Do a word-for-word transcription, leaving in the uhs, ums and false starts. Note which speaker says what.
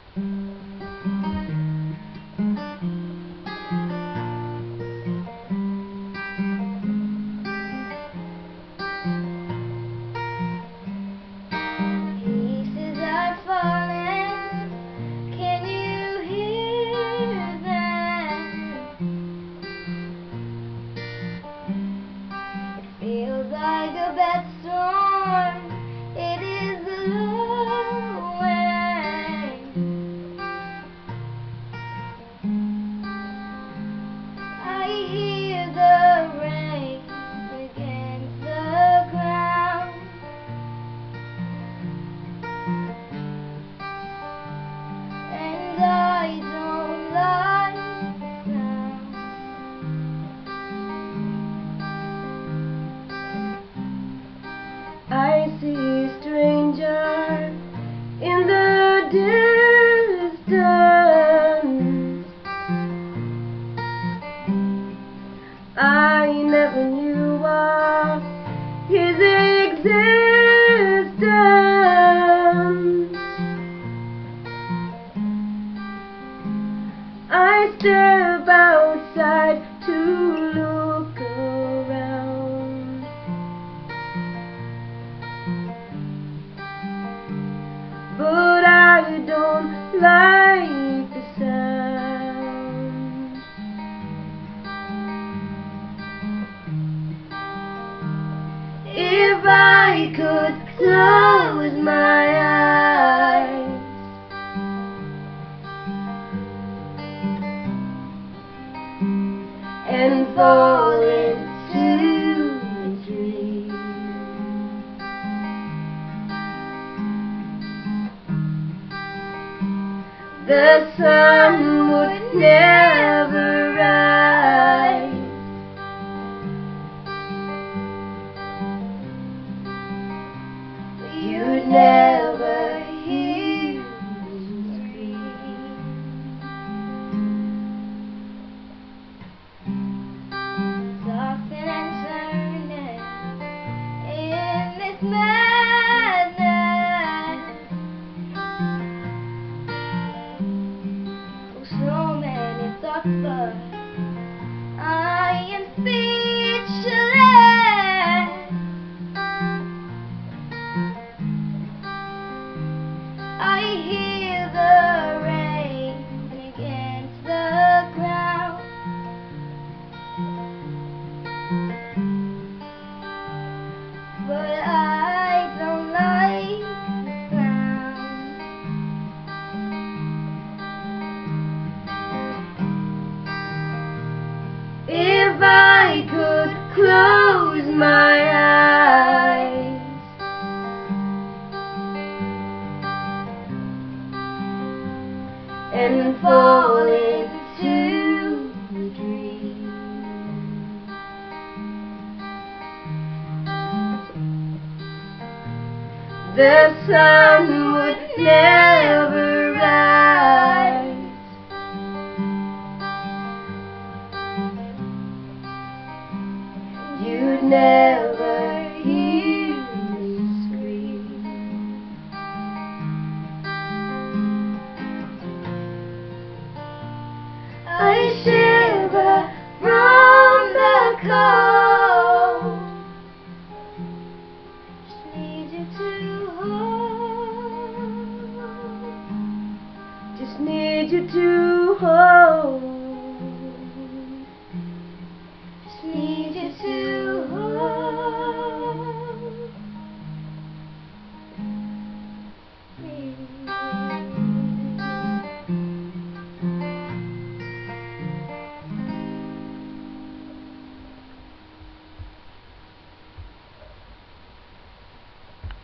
Speaker 1: Feels like a bad storm. It is blowing. I hear the rain against the ground, and I don't like the sound. I see a stranger in the distance. I never knew of his existence. I step outside to look around, but I don't like the sound. If I could close my eyes and fall into a dream, the sun would never rise. You'd never hear me scream. Tossing and turning in this madness. So many thoughts, but I am speechless. I hear the rain against the ground, but I don't like the sound. If I could close my eyes and fall into a dream, the sun would never rise. You'd never hear me scream. I shiver from the cold. Just need you to hold. Just need you to hold.